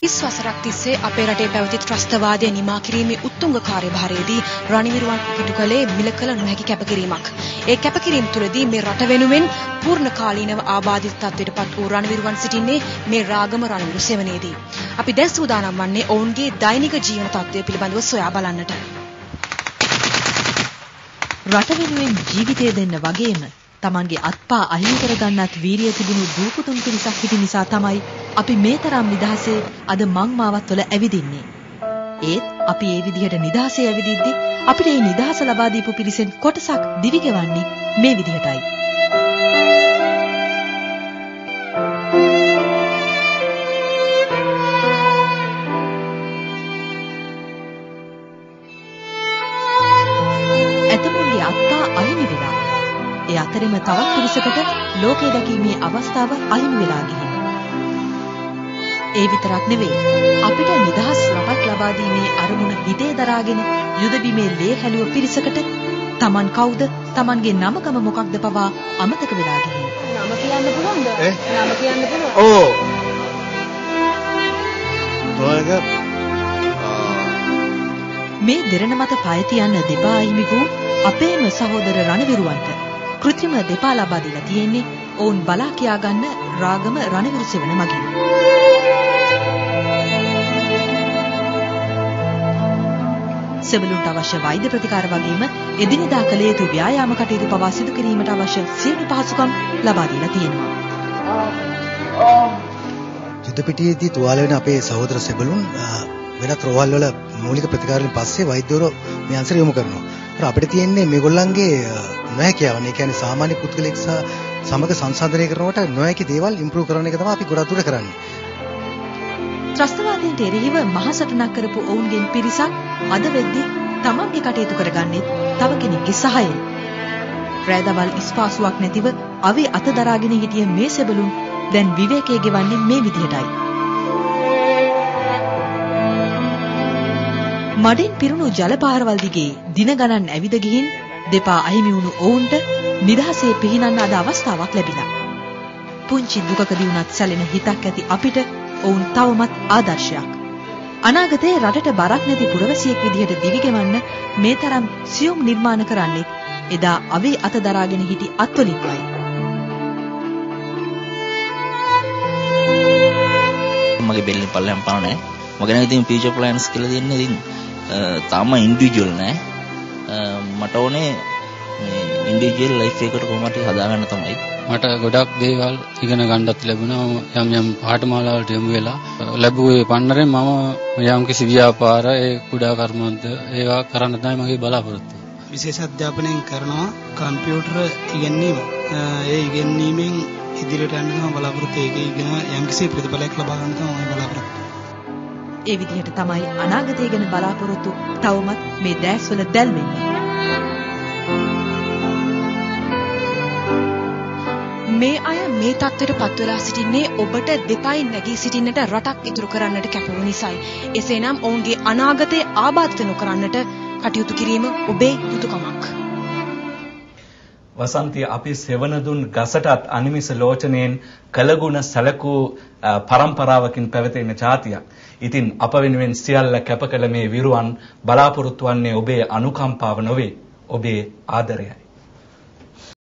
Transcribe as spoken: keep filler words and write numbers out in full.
විශ්වාසයක් තිස්සේ අපේ රටේ පැවති ත්‍රස්තවාදය නිමා කිරීමේ උත්තුංග කාර්යභාරයේදී රණවිරුවන් ඉටු කළේ මිල කළ නොහැකි කැපකිරීමක්. ඒ කැපකිරීම තුළදී මේ රට වෙනුවෙන් පූර්ණ කාලීනව ආබාධිත තත්ත්වයට පත් වූ රණවිරුවන් සිටින්නේ මේ රාගම රණවිරු සෙවණේදී. අපි දැන් සූදානම් වන්නේ ඔවුන්ගේ දෛනික ජීවන තත්ත්වය පිළිබඳව සොයා බලන්නට. රට වෙනුවෙන් ජීවිතය දෙන්න වගේම තමන්ගේ අත්පා අහිමි කරගන්නත් වීරිය තිබුණු දූපුතුන් පිරිසක් සිටි නිසා තමයි අපි මේ තරම් නිදහසේ අද මං මාවත්වල ඇවිදින්නේ. ඒත් අපි ඒ විදිහට නිදහසේ ඇවිදිද්දි අපිට මේ නිදහස ලබා දීපු පිරිසෙන් කොටසක් දිවි ගෙවන්නේ මේ විදිහටයි. එතමුන්ගේ අත්පා අහිමි වෙලා ඒ අතරෙම තවත් පිරිසකට ලෝකය දැකීමේ අවස්ථාව අහිමි වෙලා ගිහින්. ඒ විතරක් නෙවෙයි අපිට නිදහස් රටක් ලබා දීමේ අරමුණ හිතේ දරාගෙන යුද බිමේ ලේ හැලුව පිරිසකට Taman කවුද Tamanගේ නමකම මොකක්ද පවා අමතක වෙලා ගිහින්. නම කියන්න පුළුවන්ද? නම කියන්න පුළුවන්. ඕ. තෝයක මේ දෙරණ මත පය තියන්න දෙපා අහිමි වූ අපේම සහෝදර රණවිරුවන්ට කෘත්‍රිම දෙපා ලබා දීලා තියෙන්නේ ඔවුන් බලා කියා ගන්න රාගම රණවිරු සෙවණ මගින්. සෙවළුන්ට අවශ්‍ය වෛද්‍ය ප්‍රතිකාර වගේම එදිනෙදා කළ යුතු ව්‍යායාම කටයුතු පවා සිදු කිරීමට අවශ්‍ය සියලු පහසුකම් ලබා දීලා තියෙනවා. යුද පිටියේදී තුවාල වෙන අපේ සහෝදර සෙබළුන් වෙනත් රෝහල් වල මූලික ප්‍රතිකාර වලින් පස්සේ වෛද්‍යවරු මේ අන්සර යොමු කරනවා. ඒත් අපිට තියෙන්නේ මේගොල්ලන්ගේ නොහැකියාවන්. ඒ කියන්නේ සාමාන්‍ය පුද්ගලෙක් සහ සමග සංසන්දනය කරනකොට නොහැකි දේවල් ඉම්ප්‍රූව් කරන එක තමයි අපි ගොඩක් දුර කරන්නේ. ත්‍රස්තවාදයට එරෙහිව මහසටනක් කරපු ඔවුන්ගෙන් පිරිසක් අද වෙද්දී තමන්ගේ කටයුතු කරගන්නේ තව කෙනෙක්ගේ සහායෙන්. රැදවල් ඉස්පාසුවක් නැතිව අවි අත දරාගෙන හිටිය මේ සෙබළුන් දැන් විවේකයේ ගෙවන්නේ මේ විදිහටයි. මඩින් පිරුණු ජල පාරවල් දිගේ දින ගණන් ඇවිද ගිහින් දෙපා අහිමි වුණු ඔවුන්ට නිදහසේ පිහිනන්න අද අවස්ථාවක් ලැබිලා. පුංචි දුකකදී වුණත් සැලෙන හිතක් ඇති අපිට ඔවුන් තවමත් ආදර්ශයක්. අනාගතයේ රටට බරක් නැති පුරවැසියෙක් විදිහට දිවිගෙවන්න මේ තරම් සියුම් නිර්මාණ කරන්නේ එදා අවේ අත දරාගෙන හිටි අත්වලින්මයි. මගේ බෙල්ලෙන් පල්ලෙන් පාන නැහැ. මගේ නම් ඉතින් ෆියුචර් ප්ලෑන්ස් කියලා දෙන්නේ ඉතින් තාම ඉන්ඩිවිජුවල් නෑ. මට ඕනේ මේ ඉන්ඩිවිජුවල් ලයිෆ් එකකට කොහොමද හදාගන්න තමයි. මට ගොඩක් දේවල් ඉගෙන ගන්නත් ලැබුණා. යම් යම් පාඨමාලාවලට යොමු වෙලා ලැබුවේ පන්නරෙන් මම යම් කිසි ව්‍යාපාර ඒ කුඩා කර්මාන්ත ඒවා කරන්න තමයි මගේ බලාපොරොත්තුව. විශේෂ අධ්‍යාපනයෙන් කරනවා කම්පියුටර් ඉගෙනීම. ඒ ඉගෙනීමෙන් ඉදිරියට යන්න තමයි බලාපොරොත්තු වෙන්නේ. ඉගෙන යම් කිසි ප්‍රතිඵලයක් ලබා ගන්න තමයි බලාපොරොත්තු. ඒ විදිහට තමයි අනාගතය ගැන බලාපොරොත්තු තවමත් මේ දැස්වල දැල්වෙන්නේ. මේ අය මේ තත්ත්වයට පත් වෙලා සිටින්නේ ඔබට දෙපයින් නැගී සිටින්නට රටක් ඉතුරු කරන්නට කැපවූ නිසායි. එසේනම් ඔවුන්ගේ අනාගතය ආබාධිත නොකරන්නට කටයුතු කිරීම ඔබේ යුතුයකමක්. වසන්තිය අපි සෙවණ දුන් ගසටත් අනිමිස ලෝචනයෙන් කළගුණ සැලකූ පරම්පරාවකින් පැවතෙන ජාතියක්. ඉතින් අප වෙනුවෙන් සියල්ල කැප කළ මේ විරුවන් බලාපොරොත්තු වන්නේ ඔබේ අනුකම්පාව නොවේ ඔබේ ආදරයයි.